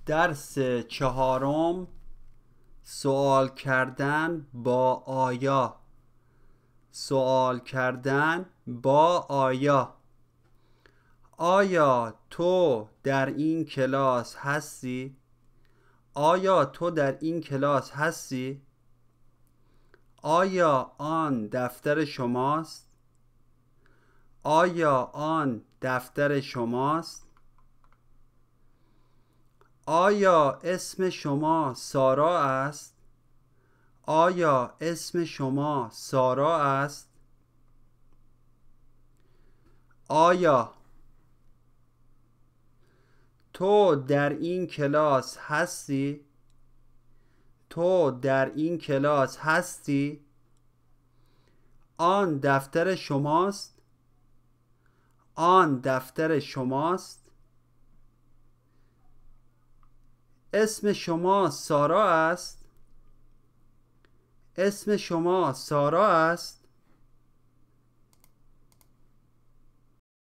درس چهارم، سوال کردن با آیا. سوال کردن با آیا. آیا تو در این کلاس هستی؟ آیا تو در این کلاس هستی؟ آیا آن دفتر شماست؟ آیا آن دفتر شماست؟ آیا اسم شما سارا است؟ آیا اسم شما سارا است؟ آیا تو در این کلاس هستی؟ تو در این کلاس هستی؟ آن دفتر شماست؟ آن دفتر شماست؟ اسم شما سارا است؟ اسم شما سارا است؟